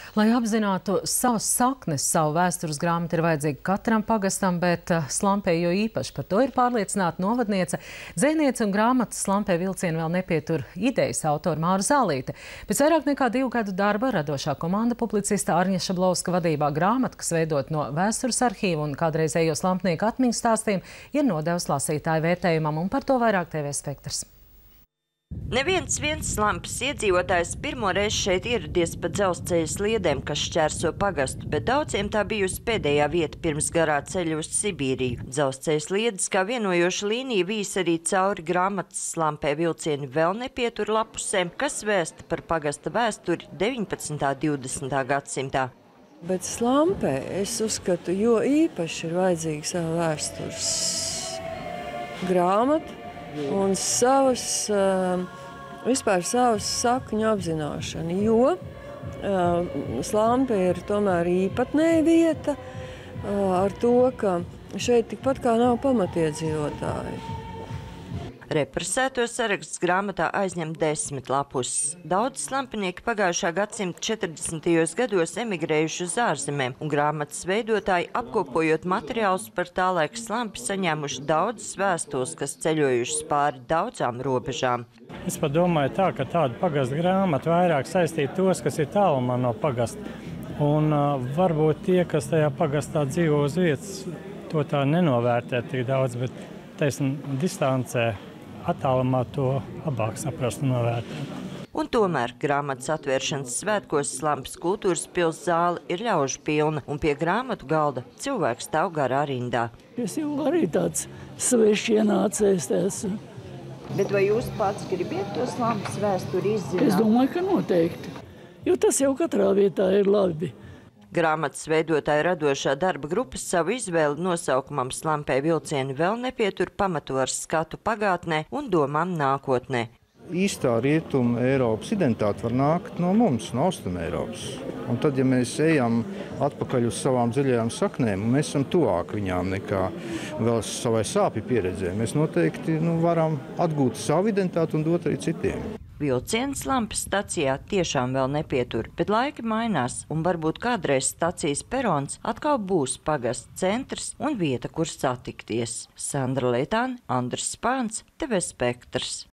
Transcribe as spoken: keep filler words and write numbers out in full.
Lai apzinātu savas saknes, savu vēstures grāmatu ir vajadzīga katram pagastam, bet Slampē jo īpaši par to ir pārliecināta novadniece, dzejniece un grāmatas Slampē vilcienu vēl nepietur idejas autora Māra Zālīte. Pēc vairāk nekā divu gadu darba radošā komanda publicista Arņa Šablauska vadībā grāmata, kas veidot no vēstures arhīva un kādreizējo slampnieku atmiņu stāstiem, ir nodevusi lasītāju vērtējumam, un par to vairāk T V Spektrs. Neviens viens Slampas iedzīvotājs pirmo reizi šeit ieradies pa dzelzceļa sliedēm, kas šķērso pagastu, bet daudziem tā bijusi pēdējā vieta pirms garā ceļa uz Sibīriju. Dzelzceļa sliedes kā vienojoša līnija vīs arī cauri grāmatas Slampē vilcieni vēl nepietur lapusēm, kas vēsta par pagasta vēsturi deviņpadsmitā un divdesmitā gadsimtā. Bet Slampē, es uzskatu, jo īpaši ir vajadzīga sava vēstures grāmata un savas, vispār savas sakņu apzināšana, jo Slampe ir tomēr īpatnēja vieta ar to, ka šeit tikpat kā nav pamatiedzīvotāji. Represēto saraksts grāmatā aizņem desmit lapus. Daudz slampinieki pagājušā gadsimta četrdesmitajos gados emigrējuši uz ārzemēm, un grāmatas veidotāji, apkopojot materiālus par tā laika Slampi, saņēmuši daudzas vēstules, kas ceļojušas pāri daudzām robežām. Es pat domāju tā, ka tāda pagasta grāmata vairāk saistīta tos, kas ir tālumā no pagasta. Un uh, varbūt tie, kas tajā pagastā dzīvo uz vietas, to tā nenovērtē tik daudz, bet, teiksim, distancē, attālumā to labāk saprast un novērtēt. Un tomēr grāmatas atvēršanas svētkos Slampas kultūras pils zāle ir ļaužu pilna, un pie grāmatu galda cilvēks stāv garā rindā. Es jau arī tāds sveši ienācējs esmu. Bet vai jūs pats gribiet to Slampas vēsturi izzināt? Es domāju, ka noteikti, jo tas jau katrā vietā ir labi. Grāmatas veidotāja radošā darba grupas savu izvēli nosaukumam Slampē vilcieni vēl nepietur, pamato ar skatu pagātnē un domām nākotnē. Īstā rietuma Eiropas identitāte var nākt no mums, no Austrum Eiropas. Un tad, ja mēs ejam atpakaļ uz savām dziļajām saknēm, un mēs esam tuvāk viņām nekā vēl savai sāpju pieredzē, mēs noteikti nu, varam atgūt savu identitāti un dot arī citiem. Vilciens Slampas stacijā tiešām vēl nepietur, bet laiki mainās, un varbūt kādreiz stacijas perons atkal būs pagasts centrs un vieta, kur satikties. Sandra Leitāne, Andris Spāns, T V Spektrs.